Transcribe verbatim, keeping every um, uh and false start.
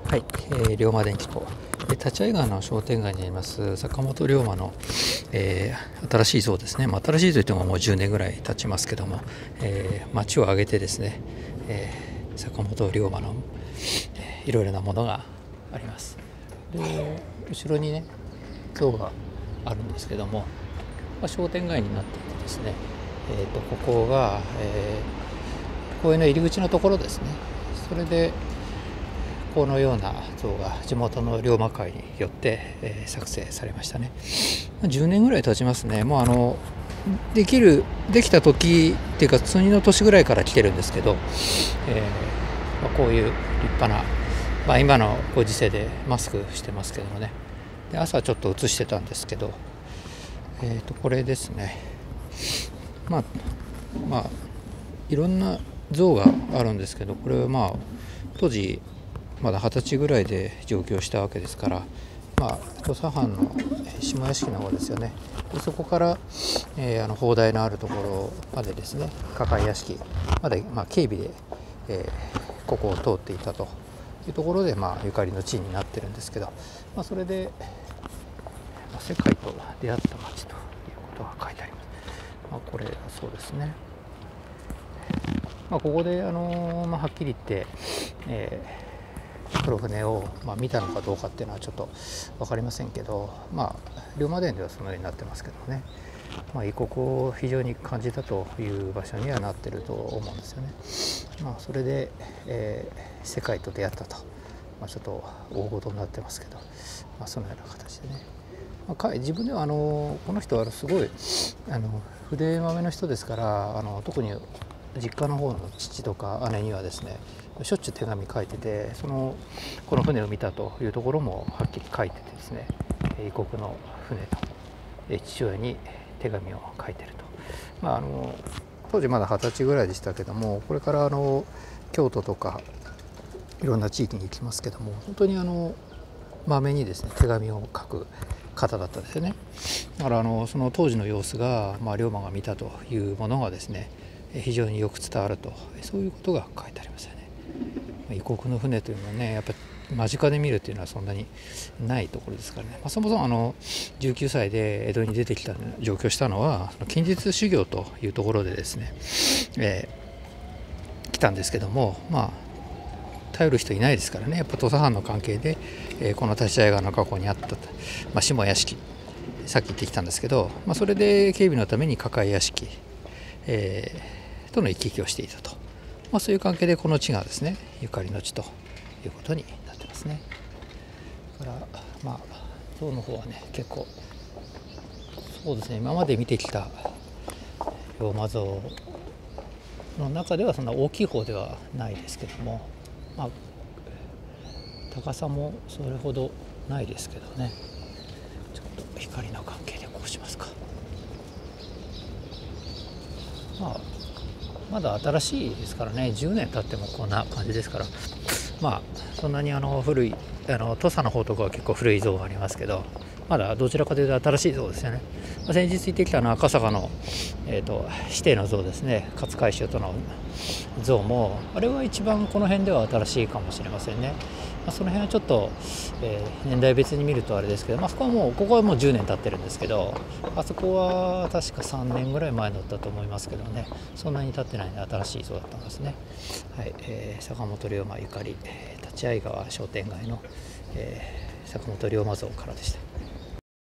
はい、えー、龍馬電機と立会川の商店街にあります坂本龍馬の、えー、新しい像ですね、まあ、新しいといってももうじゅうねんぐらい経ちますけども、えー、町を挙げてですね、えー、坂本龍馬の、えー、いろいろなものがあります。で後ろにね像があるんですけども、まあ、商店街になっていてですね、えー、とここが、えー、公園の入り口のところですね。それでこのような像が地元の龍馬会によって、えー、作成されましたね。じゅうねんぐらい経ちますね。もうあのできるできた時っていうか次の年ぐらいから来てるんですけど、えーまあ、こういう立派な、まあ、今のご時世でマスクしてますけどもね、で朝ちょっと映してたんですけど、えー、とこれですね。まあまあいろんな像があるんですけど、これはまあ当時まだはたちぐらいで上京したわけですから、まあ、土佐藩の下屋敷の方ですよね。でそこから、えー、あの砲台のあるところまでですね、抱え屋敷まで、まあ、警備で、えー、ここを通っていたというところで、まあ、ゆかりの地になってるんですけど、まあ、それで、まあ、世界と出会った町ということが書いてあります。まあ、これそうですね。まあ、ここで、あのーまあ、はっきり言って、えー黒船を、まあ、見たのかどうかっていうのはちょっと分かりませんけど、まあ龍馬伝ではそのようになってますけどね、まあ、異国を非常に感じたという場所にはなってると思うんですよね。まあ、それで、えー、世界と出会ったと、まあ、ちょっと大事になってますけど、まあ、そのような形でね、まあ、自分ではあのこの人はすごいあの筆まめの人ですから、あの特に実家の方の父とか姉にはですねしょっちゅう手紙書いてて、そのこの船を見たというところもはっきり書いててですね、異国の船と父親に手紙を書いてると。まあ、あの当時まだはたちぐらいでしたけども、これからあの京都とかいろんな地域に行きますけども、本当にあのまめにですね手紙を書く方だったんですよね。だからあのその当時の様子が、まあ、龍馬が見たというものがですね非常によく伝わると、そういうことが書いてありますよね。異国の船というのはね、やっぱり間近で見るというのはそんなにないところですからね、まあ、そもそもあのじゅうきゅうさいで江戸に出てきた上京したのは近日修行というところでですね、えー、来たんですけども、まあ頼る人いないですからね、やっぱ土佐藩の関係で、えー、この立会川の河口にあった、まあ、下屋敷、さっき言ってきたんですけど、まあ、それで警備のために抱え屋敷、えー、との行き来をしていたと、まあ、そういう関係でこの地がですねゆかりの地ということになってますね。だからまあ像の方はね結構そうですね、今まで見てきた龍馬像の中ではそんな大きい方ではないですけども、まあ、高さもそれほどないですけどね。ちょっと光の関係でこうしますか。まあまだ新しいですからね、じゅうねん経ってもこんな感じですから、まあそんなにあの古いあの土佐の方とかは結構古い像がありますけど、まだどちらかというと新しい像ですよね。まあ、先日行ってきたのは赤坂の、えーと、指定の像ですね、勝海舟との像もあれは一番この辺では新しいかもしれませんね。まあ、その辺はちょっと、えー、年代別に見るとあれですけど、まあ、そこはもうここはもうじゅうねん経ってるんですけど、あそこは確かさんねんぐらい前だったと思いますけどね、そんなに経ってないので新しい像だったんですね。はい、えー、坂本龍馬ゆかり立会川商店街の、えー、坂本龍馬像からでした。